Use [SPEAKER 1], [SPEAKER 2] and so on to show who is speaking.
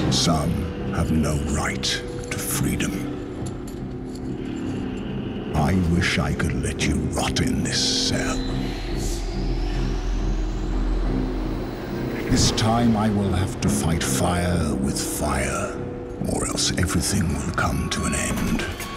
[SPEAKER 1] Some have no right to freedom. I wish I could let you rot in this cell. This time I will have to fight fire with fire, or else everything will come to an end.